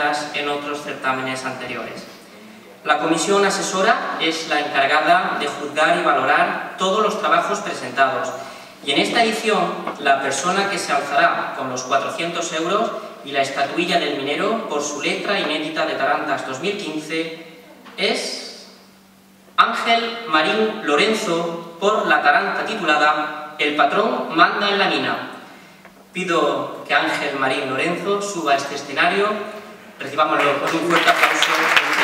obtenidas en otros certámenes anteriores. La comisión asesora es la encargada de juzgar y valorar todos los trabajos presentados, y en esta edición la persona que se alzará con los 400 euros y la estatuilla del minero por su letra inédita de Tarantas 2015 es Ángel Marín Lorenzo, por la taranta titulada El patrón manda en la mina. Pido que Ángel Marín Lorenzo suba a este escenario. Recibámoslo con un fuerte aplauso.